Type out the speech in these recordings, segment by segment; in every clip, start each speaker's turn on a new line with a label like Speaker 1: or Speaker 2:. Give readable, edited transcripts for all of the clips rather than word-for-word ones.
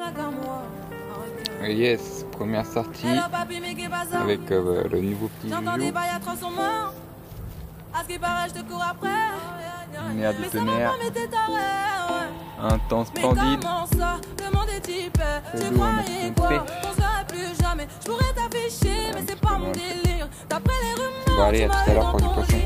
Speaker 1: Yes, première sortie avec le nouveau petit Joujou. Une aire du tonnerre. Un temps splendide. Le dos en Bon allez, à tout à l'heure pour du poisson.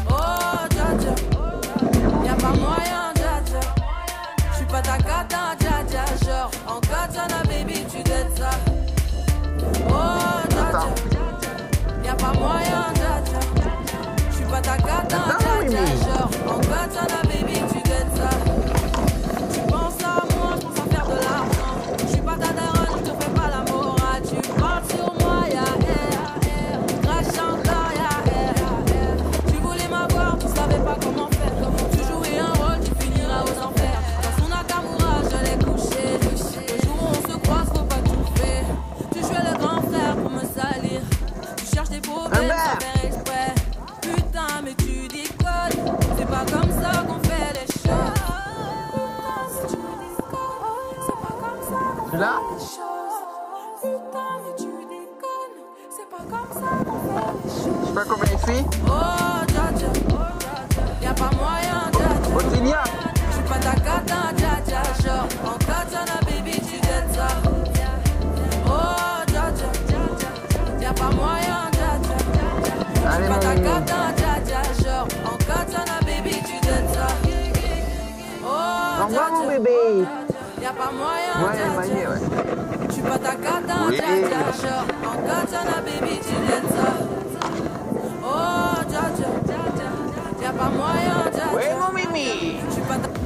Speaker 2: Y'a pas moyen, dja dja. J'suis pas ta cata, dja dja. Genre, en katana, baby, tu dettes ça. Oh, dja dja. Y'a pas moyen, dja dja. J'suis pas ta cata, dja dja. Genre, en katana, baby, tu dettes ça. Tu penses à moi, j'pense à faire de l'argent. J'suis pas ta daronne, j'te fais pas la morale. Tu parles sur moi, y'a air. Crash encore, y'a air. Tu voulais m'avoir, tu savais pas comment faire. Tu jouais un rôle, tu finiras aux enfers. Dans son Nakamura, je l'ai couché. Le jour où on se croise, faut pas tout faire. Tu jouais le grand frère pour me salir. Tu cherches des problèmes sans faire exprès. Putain, mais tu déconnes. C'est pas comme ça qu'on fait les choses. Putain, si tu déconnes, c'est pas comme ça qu'on fait les choses. Putain, mais tu déconnes. C'est pas comme ça qu'on fait les choses.
Speaker 3: Je sais pas comment il fait.
Speaker 2: Oh, dja dja. Y'a pas moyen, dja dja.
Speaker 3: Otinia.
Speaker 2: J'suis pas ta cata, dja dja. Genre, en katana, baby, tu dettes ça. Oh, dja dja. Y'a pas moyen, dja dja. J'suis pas ta cata, dja dja. Genre, en katana, baby, tu dettes ça. Oh, dja
Speaker 3: Revoir mon
Speaker 2: dja.
Speaker 3: bébé.
Speaker 2: Y'a pas moyen,
Speaker 3: Ouais,
Speaker 2: dja
Speaker 3: ouais,
Speaker 2: dja.
Speaker 3: ouais.
Speaker 2: J'suis pas ta cata,
Speaker 3: Oui.
Speaker 2: dja dja. Genre, en katana, baby, tu dettes ça. Oh, dja dja. Y'a pas moyen, dja
Speaker 3: Ouais,
Speaker 2: dja.
Speaker 3: mon mimi.
Speaker 2: J'suis pas ta...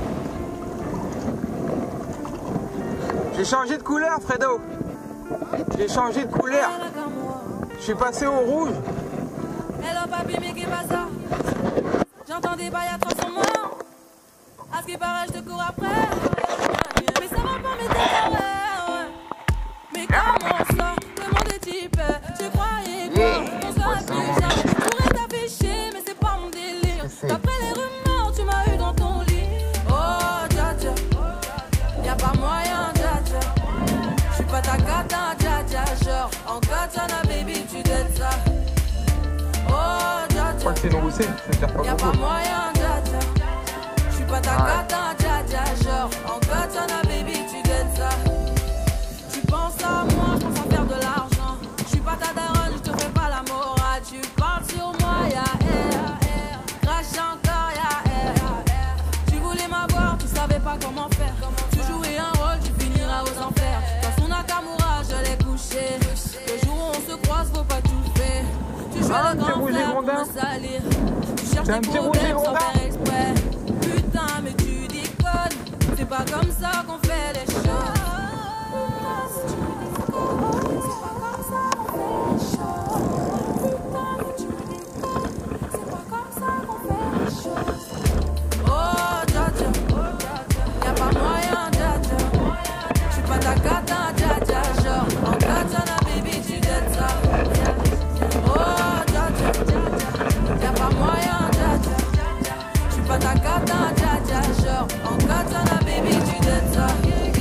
Speaker 3: J'ai changé de couleur, Fredo. J'ai changé de couleur. Je suis passé au rouge.
Speaker 2: Hello papi, mais qu'est pas ça? J'entends des bails à transformer. À ce qui paraît, je te cours après. Mais ça va pas, mais t'es carré. Mais comment ça? Le monde est type. Tu croyais quoi? On serait plus jamais. Je pourrais t'afficher, mais c'est pas mon délire. D'après les rumeurs, tu m'as eu dans ton lit. Oh, dja dja. Y'a pas moyen, dja dja. J'suis pas ta cata, dja dja. Genre, en katana, baby, tu dettes ça. Oh, dja
Speaker 3: Je crois
Speaker 2: dja.
Speaker 3: que c'est une roussée. Ça veut dire pas
Speaker 2: Y'a pas
Speaker 3: beaucoup.
Speaker 2: moyen, dja dja. J'suis pas ta cata, dja dja. Genre, en katana, baby, tu dettes ça. Tu penses à moi, j'pense à faire de l'argent. J'suis pas ta daronne, j'te fais pas la morale. Tu parles sur moi, y'a air. Crash encore, y'a air. Tu voulais m'avoir, tu savais pas comment faire. Tu jouais un rôle, tu finiras aux enfers. Dans son Nakamura, je l'ai couché. Le jour où on se croise, faut pas tout faire. Tu jouais le grand frère pour me salir. Tu cherches des problèmes sans faire exprès. Putain, mais tu déconnes. C'est pas comme ça qu'on fait les choses. Putain, si tu déconnes, c'est pas comme ça qu'on fait les choses. Putain, mais tu déconnes. C'est pas comme ça qu'on fait les choses. Oh, dja dja. Y'a pas moyen, dja dja. J'suis pas ta cata, dja dja. Genre, en katana, baby, tu dettes ça. Oh, dja dja. Y'a pas moyen, dja dja. J'suis pas ta cata, dja dja. Genre, en katana, baby, tu dettes ça.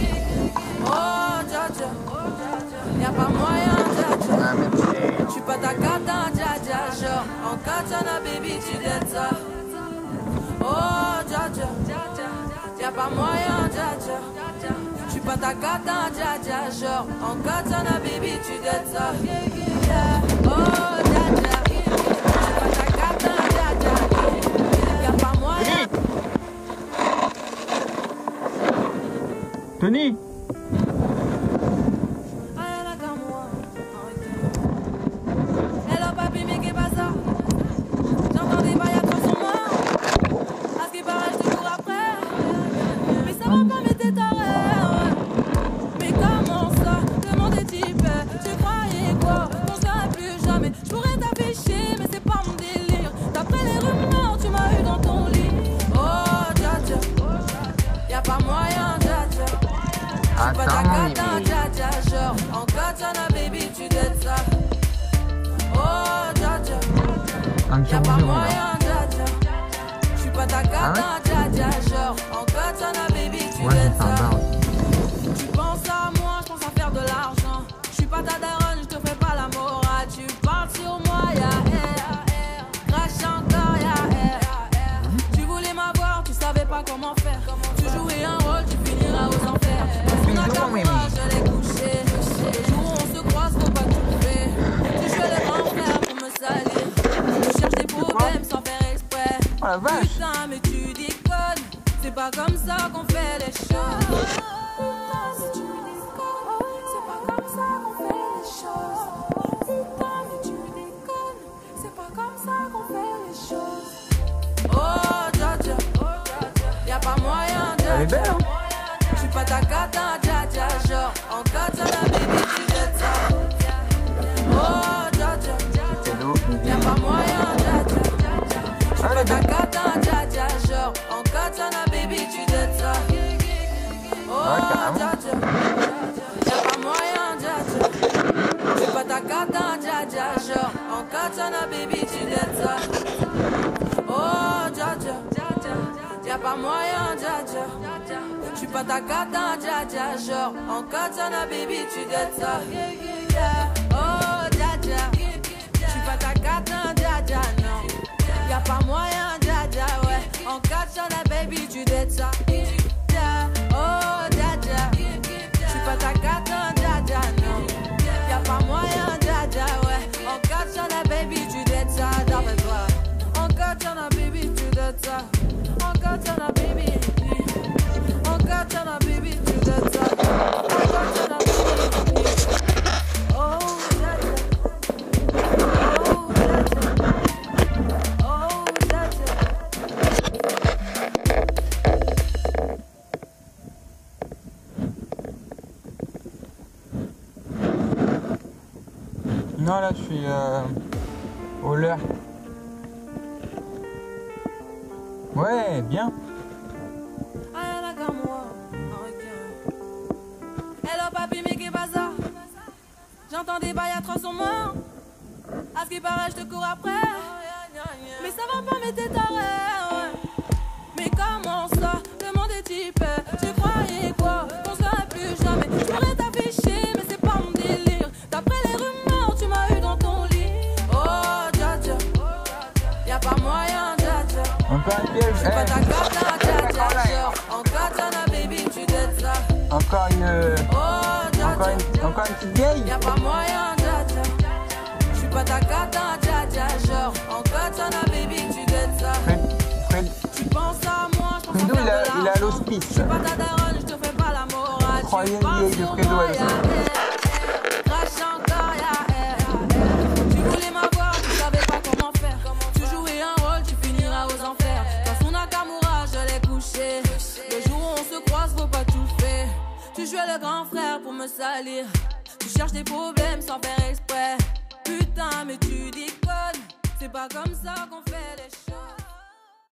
Speaker 2: Oh, dja dja. Y'a pas moyen, dja dja. J'suis pas ta cata, dja dja. Genre, en katana, baby, tu dettes ça. Oh, dja dja. Y'a pas moyen, dja dja. J'suis pas ta cata, dja dja. Genre, en katana, baby, tu dettes ça. Oh, dja dja. J'suis pas ta cata, dja dja. Y'a pas moyen.
Speaker 3: Tony.
Speaker 2: Hello papi, mais qu'est pas ça? J'entends des bails à transformer. À ce qui paraît, je te cours après. Mais ça va pas, mais t'es taré. Mais comment ça? Le monde est type. Tu croyais quoi? On serait plus jamais. Je pourrais t'afficher, mais c'est pas mon délire. D'après les rumeurs, tu m'as eu dans ton lit. Oh, dja dja. Y'a pas moyen, dja dja. J'suis pas ta cata, dja dja. Genre, en katana, baby, tu dettes ça. Oh, dja dja. Y'a pas moyen, dja dja. J'suis pas ta cata, dja dja. Genre, en katana, baby, tu dettes ça. Tu penses à moi,
Speaker 3: Oh la vache.
Speaker 2: Putain, mais tu déconnes. C'est pas comme ça qu'on fait les choses. Putain, mais tu déconnes. C'est pas comme ça qu'on fait les choses. Putain, mais tu déconnes. C'est pas comme ça qu'on fait les choses. Oh, dja dja. Y'a pas moyen, dja dja.
Speaker 3: Elle est belle, hein?
Speaker 2: J'suis pas ta cata, dja dja. Genre, en katana, baby, tu jettes ça. Oh, dja dja. Y'a pas moyen, dja dja. J'suis pas ta cata, dja dja. Genre, en katana, baby, tu jettes ça. Oh, dja dja. Y'a pas moyen, dja dja. J'suis pas ta cata, dja dja. Genre, en katana, baby, tu jettes ça. Oh, dja dja. Y'a pas moyen, dja dja. J'suis pas ta cata, dja dja. Genre, en katana, baby, tu jettes ça. Oh, dja dja. J'suis pas ta cata, dja dja, non. Y'a pas moyen, dja dja, ouais. En katana, baby, tu jettes ça. Oh, dja dja. J'suis pas ta cata, dja dja, non. Y'a pas moyen, dja dja, ouais. En katana, baby, tu jettes ça. D'après toi. En katana, baby, tu jettes ça. En katana, baby. En katana, baby, tu jettes ça. En katana, baby. Oh, dja dja. Oh, dja dja. Oh, dja dja.
Speaker 3: Non, là, je suis au leurre. Ouais, bien.
Speaker 2: Hello papi, mais qu'est-ce que ça? J'entends des bails atroces en moi. À ce qui paraît, je te cours après. Mais ça va pas, mais t'es taré. Mais comment ça? Le monde est type. Tu croyais quoi? Qu'on serait plus jamais. Je pourrais t'afficher, mais c'est pas mon délire. D'après les rumeurs, tu m'as eu dans ton lit. Oh, dja dja. Y'a pas moyen, dja dja.
Speaker 3: Encore une piège.
Speaker 2: J'suis pas ta katana, dja dja. Genre, en katana, baby, tu jettes ça.
Speaker 3: Encore une.
Speaker 2: Oh, dja dja.
Speaker 3: Encore une petite vieille.
Speaker 2: Y'a pas moyen, dja dja. J'suis pas ta cata, dja dja. Genre, en katana, baby, tu jettes ça. Tu penses à moi, j'pense à
Speaker 3: Fredo,
Speaker 2: faire de
Speaker 3: il a
Speaker 2: l'argent.
Speaker 3: l'hospice.
Speaker 2: J'suis pas ta daronne, j'te fais pas la morale.
Speaker 3: Croyez
Speaker 2: Tu parles
Speaker 3: vieille de
Speaker 2: sur
Speaker 3: Fredo,
Speaker 2: moi,
Speaker 3: elle
Speaker 2: y'a crache encore, y'a tu voulais m'avoir, tu savais pas comment faire. Tu jouais un rôle, tu finiras aux enfers. Dans son Nakamura, je l'ai couché. Le jour où on se croise, faut pas tout faire. Tu jouais le grand frère pour me salir. Tu cherches des problèmes sans faire exprès. Putain, mais tu déconnes. C'est pas comme ça qu'on fait les choses.